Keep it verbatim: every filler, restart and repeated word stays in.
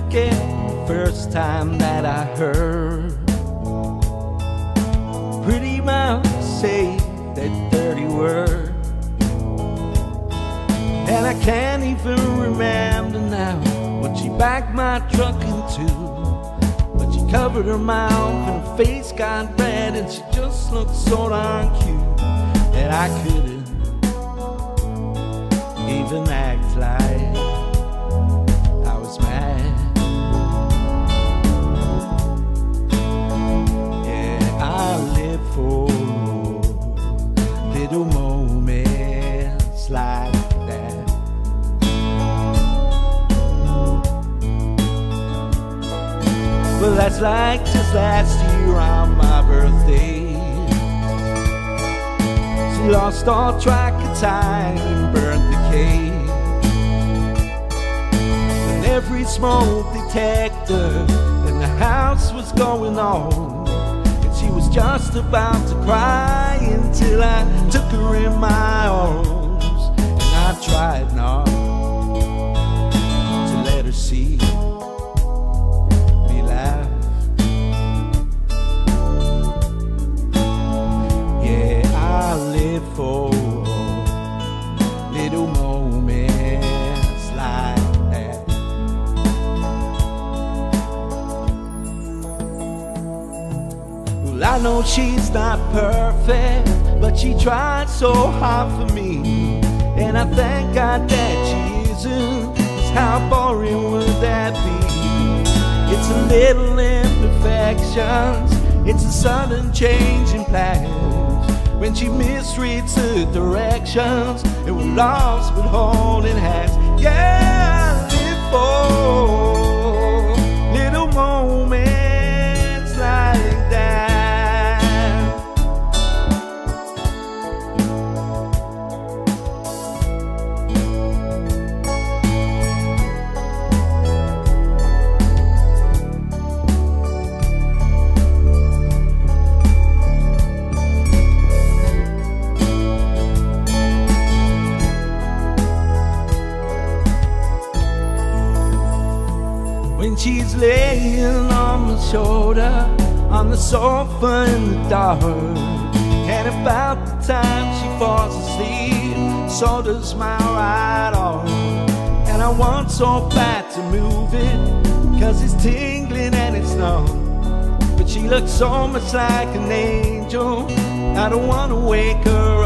forget the first time that I heard pretty mouth say that dirty word. And I can't even remember now what she backed my truck into, but she covered her mouth and her face got red, and she just looked so darn cute that I couldn't even act like I was mad. Yeah, I live for little moments like that. Well, that's like just last year on my birthday. She lost all track of time and burnt the cake. And every smoke detector in the house was going on, and she was just about to cry until I took her in my arms. And I tried not to let her see me laugh. Yeah, I live for little moments like that. Well, I know she's not perfect, but she tried so hard for me, and I thank God that she isn't, 'cause how boring would that be? It's a little imperfections, it's a sudden change in plans, when she misreads the directions, and we're lost but holding hands. Yeah, I live for little moments like that. When she's laying on my shoulder on the sofa in the dark, and about the time she falls asleep, so does my right arm. And I want so bad to move it, 'cause it's tingling and it's numb, but she looks so much like an angel. I don't want to wake her